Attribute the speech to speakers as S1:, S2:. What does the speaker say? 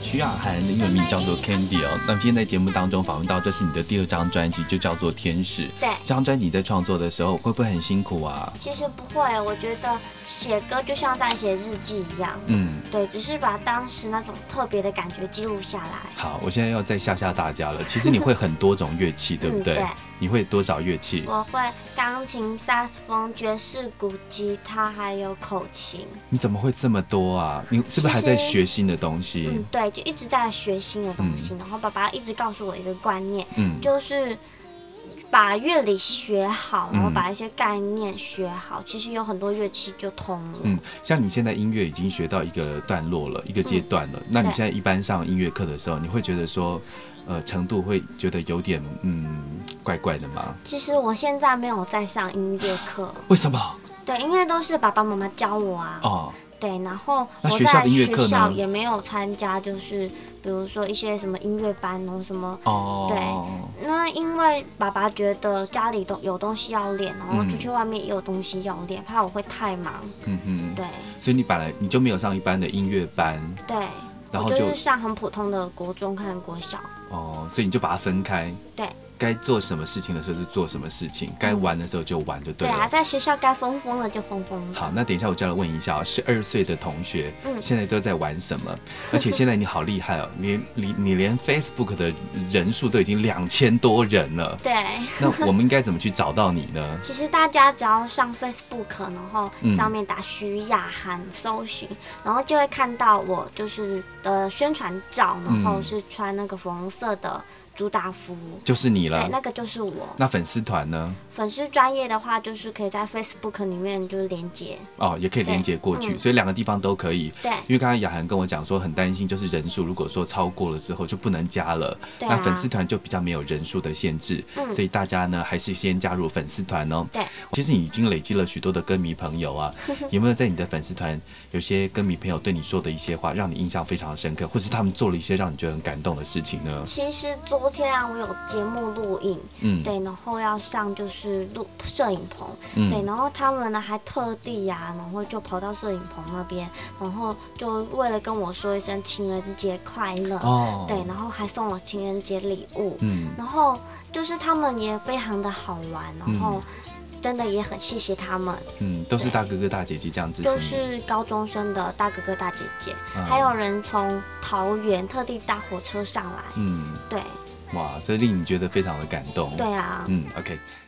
S1: 徐雅涵的英文名叫做 Candy 哦。那今天在节目当中访问到，这是你的第2张专辑，就叫做《天使》。
S2: 对，
S1: 这张专辑在创作的时候会不会很辛苦啊？
S2: 其实不会，我觉得写歌就像在写日记一样。对，只是把当时那种特别的感觉记录下来。
S1: 好，我现在要再吓大家了。其实你会很多种乐器，对不对？
S2: 对。
S1: 你会多少乐器？
S2: 我会钢琴、萨克斯风、爵士鼓、吉他，还有口琴。
S1: 你怎么会这么多啊？你是不是还在学新的东西？
S2: 对，就一直在学新的东西。然后爸爸一直告诉我一个观念，就是把乐理学好，然后把一些概念学好，其实有很多乐器就通了。
S1: 像你现在音乐已经学到一个段落了，一个阶段了。那你现在一般上音乐课的时候，你会觉得说，程度会觉得有点怪怪的吗？
S2: 其实我现在没有在上音乐课。
S1: 为什么？
S2: 对，因为都是爸爸妈妈教我啊。
S1: 哦。
S2: 对，然后
S1: 我在学
S2: 校也没有参加，就是比如说一些什么音乐班哦什么。对，那因为爸爸觉得家里都有东西要练，然后出去外面也有东西要练，怕我会太忙。对。
S1: 所以你本来你就没有上一般的音乐班。
S2: 对。然后就是上很普通的国中和国小。
S1: 所以你就把它分开。
S2: 对。
S1: 该做什么事情的时候是做什么事情，该玩的时候就玩就对了。
S2: 对啊，在学校该疯疯了就疯疯了。
S1: 好，那等一下我就要问一下12岁的同学，现在都在玩什么？而且现在你好厉害哦，你连 Facebook 的人数都已经2000多人了。
S2: 对。
S1: 那我们应该怎么去找到你呢？
S2: 其实大家只要上 Facebook， 然后上面打徐雅涵搜寻，然后就会看到我就是的宣传照，然后是穿那个粉红色的主打服，
S1: 就是你了。
S2: 对，那个就是我。
S1: 那粉丝团呢？
S2: 粉丝专业的话，就是可以在 Facebook 里面就是连接。
S1: 也可以连接过去，所以2个地方都可以。
S2: 对。
S1: 因为刚刚雅涵跟我讲说，很担心就是人数，如果说超过了之后就不能加了。
S2: 对。
S1: 那粉丝团就比较没有人数的限制，所以大家呢还是先加入粉丝团哦。
S2: 对。
S1: 其实你已经累积了许多的歌迷朋友啊，有没有在你的粉丝团有些歌迷朋友对你说的一些话，让你印象非常深刻，或是他们做了一些让你觉得很感动的事情呢？
S2: 其实昨天啊，我有节目录影，对，然后要上就是摄影棚，对，然后他们呢还特地呀，然后就跑到摄影棚那边，然后就为了跟我说一声情人节快乐，对，然后还送我情人节礼物，然后就是他们也非常的好玩，然后真的也很谢谢他们，
S1: 都是大哥哥大姐姐这样子，
S2: 就是高中生的大哥哥大姐姐，还有人从桃园特地搭火车上来，对。
S1: 哇，这令你觉得非常的感动。
S2: 对啊。
S1: OK。